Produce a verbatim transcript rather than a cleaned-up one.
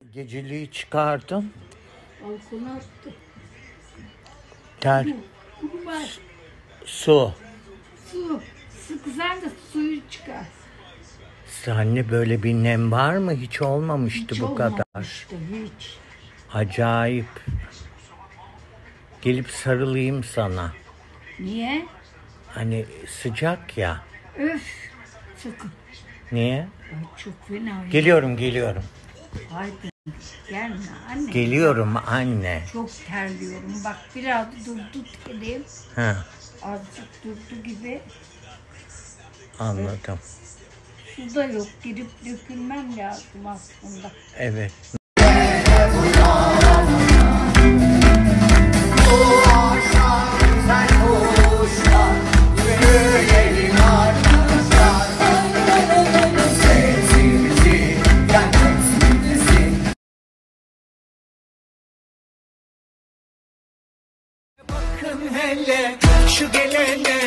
Geceliği çıkardım. Balkona attı. Gel. Kuru var. Su. Su. Su kızar da suyu çıkar. Anne böyle bir nem var mı? Hiç olmamıştı Hiç bu kadar. olmamıştı, hiç. Acayip. Gelip sarılayım sana. Niye? Hani sıcak ya. Öf. Sakın. Niye? Ay, çok fena. Geliyorum geliyorum. Haydi. Gelme anne. Geliyorum anne. Çok terliyorum. Bak biraz durdu dedim. Ha, Azıcık durdu gibi. anladım. Su da yok. Girip dökülmem lazım aslında. Evet. Bakın hele şu gelene